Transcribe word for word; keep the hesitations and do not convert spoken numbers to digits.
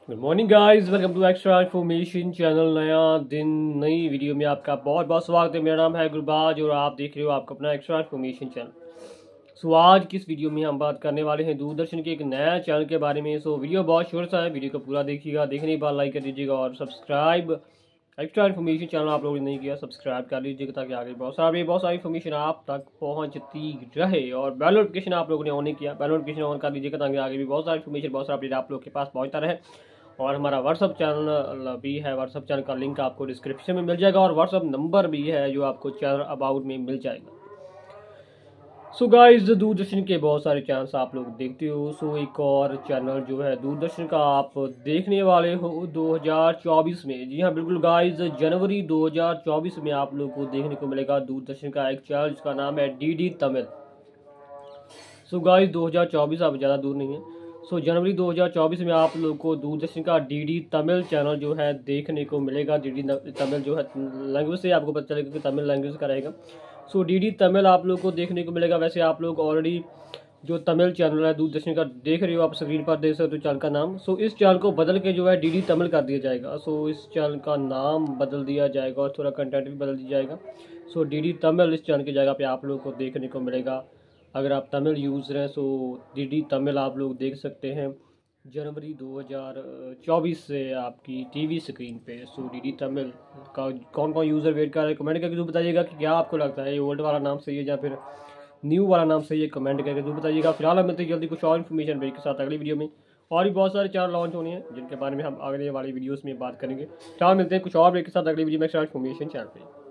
Good morning guys, welcome to extra information channel. नया दिन नई वीडियो में आपका बहुत बहुत स्वागत है। मेरा नाम है गुरबाज और आप देख रहे हो आपका अपना एक्स्ट्रा इन्फॉर्मेशन चैनल। सो आज किस वीडियो में हम बात करने वाले हैं दूरदर्शन के एक नया चैनल के बारे में। सो वीडियो बहुत शोर सा है, वीडियो को पूरा देखिएगा, देखने के बाद लाइक कर दीजिएगा और सब्सक्राइब एक्स्ट्रा इन्फॉर्मेशन चैनल आप लोगों ने नहीं किया सब्सक्राइब कर लीजिएगा ताकि आगे बहुत सारी बहुत सारी इन्फॉर्मेशन आप तक पहुंचती रहे। और बेल नोटिफिकेशन आप लोगों ने ऑन नहीं किया, बेल नोटिफिकेशन ऑन कर दीजिएगा ताकि आगे भी बहुत सारी इन्फॉर्मेशन बहुत सारा अपडेट आप लोग के पास पहुंचता रहे। और हमारा व्हाट्सअप चैनल भी है, व्हाट्सअप चैनल का लिंक आपको डिस्क्रिप्शन में मिल जाएगा और व्हाट्सअप नंबर भी है जो आपको चैनल अबाउट में मिल जाएगा। सो गाइस, दूरदर्शन के बहुत सारे चैनल्स आप लोग देखते हो। सो एक और चैनल जो है दूरदर्शन का आप देखने वाले हो दो हज़ार चौबीस में। जी हाँ बिल्कुल गाइस, जनवरी दो हज़ार चौबीस में आप लोग को देखने को मिलेगा दूरदर्शन का एक चैनल जिसका नाम है D D Tamil. So guys, दो हज़ार चौबीस अब ज़्यादा दूर नहीं है। सो जनवरी दो हज़ार चौबीस में आप लोग को दूरदर्शन का डीडी तमिल चैनल जो है देखने को मिलेगा। डीडी तमिल जो है लैंग्वेज से आपको पता चलेगा कि तमिल लैंग्वेज का रहेगा। सो डीडी तमिल आप लोग को देखने को मिलेगा। वैसे आप लोग ऑलरेडी जो तमिल चैनल है दूरदर्शन का देख रहे हो, आप स्क्रीन पर देख सकते हो चैनल का नाम। सो इस चैनल को बदल के जो है डीडी तमिल कर दिया जाएगा। सो इस चैनल का नाम बदल दिया जाएगा और थोड़ा कंटेंट भी बदल दिया जाएगा। सो डीडी तमिल इस चैनल की जगह पे आप लोग को देखने को मिलेगा। अगर आप तमिल यूज़र हैं सो डीडी तमिल आप लोग देख सकते हैं जनवरी दो हज़ार चौबीस से आपकी टीवी स्क्रीन पे। सो डीडी तमिल का कौन कौन यूज़र वेट कर रहे हैं कमेंट करके जरूर बताइएगा कि क्या आपको लगता है ये ओल्ड वाला नाम सही है या फिर न्यू वाला नाम सही है, कमेंट करके जरूर बताइएगा। फिलहाल हम मिलते हैं जल्दी कुछ और इन्फॉर्मेशन ब्रेक के साथ अगली वीडियो में। और भी बहुत सारे चैनल लॉन्च होने हैं जिनके बारे में हम अगले वाली वीडियोज़ में बात करेंगे। फिलहाल मिलते हैं कुछ और ब्रेक के साथ अगली वीडियो में एक्स्ट्रा इन्फॉर्मेशन चैनल पर।